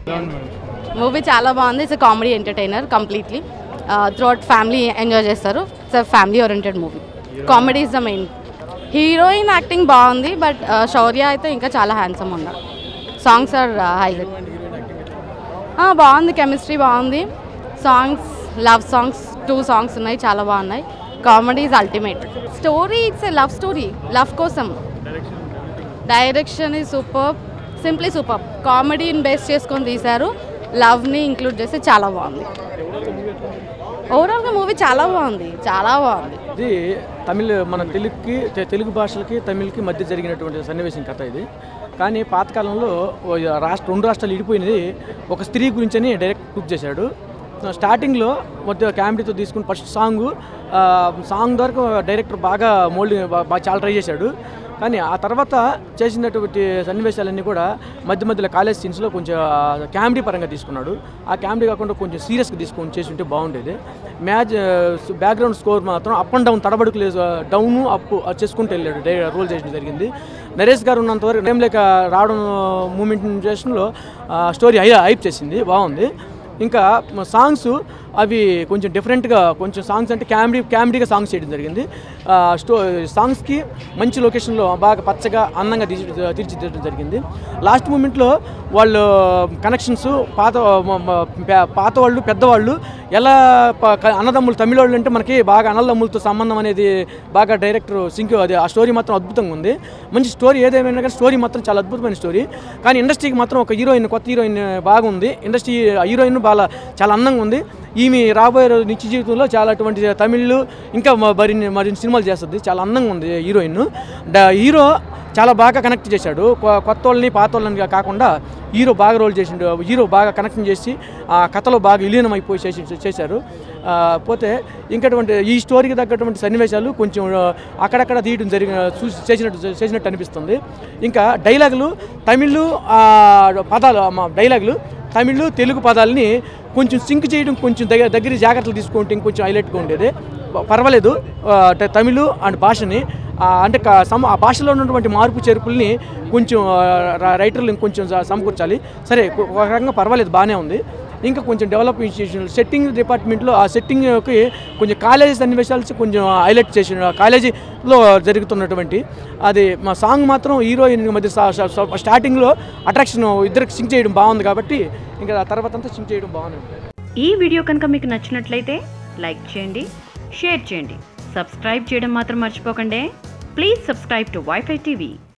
Movie చాలా బాగుంది. It's comedy entertainer completely throughout family enjoy చేస్తారు. It's family oriented movie. Comedy is the main. Heroine acting బాగుంది, but Shaurya అయితే ఇంకా చాలా హ్యాండ్సమ్ ఉన్నారు. Songs are highlight. బాగుంది, కెమిస్ట్రీ బాగుంది. సాంగ్స్ లవ్ సాంగ్స్ 2 సాంగ్స్ ఉన్నాయి, చాలా బాగున్నాయి. Comedy is ultimate. Story it's a love story, love కోసం. Direction is super, simply super. కామెడీని బేస్ చేసుకొని తీశారు, లవ్ని ఇంక్లూడ్ చేస్తే చాలా బాగుంది. ఓవరాల్గా మూవీ చాలా బాగుంది, చాలా బాగుంది. ఇది మన తెలుగు భాషలకి తమిళ్కి మధ్య జరిగినటువంటి సన్నివేశం కథ ఇది. కానీ పాతకాలంలో 2 రాష్ట్రాలు ఇడిపోయినది ఒక స్త్రీ గురించని డైరెక్ట్ కుక్ చేశాడు. స్టార్టింగ్లో మొత్తం కామెడీతో తీసుకుని ఫస్ట్ సాంగ్ ద్వారా డైరెక్టర్ బాగా చాలా ట్రై చేశాడు. కానీ ఆ తర్వాత చేసినటువంటి సన్నివేశాలన్నీ కూడా మధ్యలో కాలేజ్ సీన్స్లో కొంచెం కామెడీ పరంగా తీసుకున్నాడు. ఆ కామెడీ కాకుండా కొంచెం సీరియస్గా తీసుకొని చేసి ఉంటే బాగుండేది. బ్యాక్గ్రౌండ్ స్కోర్ మాత్రం అప్ అండ్ డౌన్ తడబడుకు లేదు, డౌన్ అప్ చేసుకుంటూ వెళ్ళాడు. రోల్ చేయడం జరిగింది. నరేష్ గారు ఉన్నంతవరకు టైం లేక రావడం మూమెంట్ చేసినలో స్టోరీ హైప్ చేసింది, బాగుంది. ఇంకా సాంగ్స్ అవి కొంచెం డిఫరెంట్గా, కొంచెం సాంగ్స్ అంటే కామెడీగా సాంగ్స్ చేయడం జరిగింది. సాంగ్స్కి మంచి లొకేషన్లో బాగా పచ్చగా అందంగా తీర్చిదిద్దడం జరిగింది. లాస్ట్ మూమెంట్లో వాళ్ళు కనెక్షన్స్ పాత వాళ్ళు పెద్దవాళ్ళు ఎలా అన్నదమ్ములు తమిళ వాళ్ళు అంటే మనకి బాగా అన్నదమ్ములతో సంబంధం అనేది బాగా డైరెక్టర్ అది ఆ స్టోరీ మాత్రం అద్భుతంగా ఉంది. మంచి స్టోరీ ఏదేమైనా కానీ స్టోరీ మాత్రం చాలా అద్భుతమైన స్టోరీ. కానీ ఇండస్ట్రీకి మాత్రం ఒక కొత్త హీరోయిన్ బాగుంది. ఇండస్ట్రీ హీరోయిన్ చాలా అందంగా ఉంది. ఈమె రాబోయే నిత్య జీవితంలో చాలా అటువంటి తమిళ్లు ఇంకా మరిన్ని సినిమాలు చేస్తుంది. చాలా అందంగా ఉంది హీరోయిన్. హీరో చాలా బాగా కనెక్ట్ చేశాడు. కొత్త వాళ్ళని పాత వాళ్ళని కాకుండా హీరో బాగా రోల్ చేసిండు. హీరో బాగా కనెక్షన్ చేసి ఆ కథలో బాగా విలీనం అయిపోయి చేశారు. పోతే ఇంకటువంటి ఈ స్టోరీకి తగ్గటువంటి సన్నివేశాలు కొంచెం అక్కడక్కడ తీయడం చేసినట్టు అనిపిస్తుంది. ఇంకా డైలాగులు డైలాగులు తమిళ్ తెలుగు పదాలని కొంచెం సింక్ చేయడం, కొంచెం దగ్గర జాగ్రత్తలు తీసుకుంటే ఇంకొంచెం హైలైట్గా ఉండేది. పర్వాలేదు. తమిళ్ అండ్ భాషని అంటే ఆ భాషలో ఉన్నటువంటి మార్పు చేర్పుల్ని కొంచెం రైటర్లు ఇంకొంచెం సమకూర్చాలి. సరే, ఒక రకంగా పర్వాలేదు, బాగానే ఉంది. ఇంకా కొంచెం డెవలప్ సెట్టింగ్ డిపార్ట్మెంట్లో ఆ సెట్టింగ్కి కొంచెం కాలేజీ సన్నివేశాలు కొంచెం హైలైట్ చేసిన, కాలేజీలో జరుగుతున్నటువంటి అది మా సాంగ్ మాత్రం హీరోయిన్ మధ్య స్టార్టింగ్లో అట్రాక్షన్ ఇద్దరికి సింక్ చేయడం బాగుంది. కాబట్టి ఇంకా ఆ తర్వాత అంతా సింక్ చేయడం బాగుంది. ఈ వీడియో కనుక మీకు నచ్చినట్లయితే లైక్ చేయండి, షేర్ చేయండి, సబ్స్క్రైబ్ చేయడం మాత్రం మర్చిపోకండి. Please subscribe to wifi TV.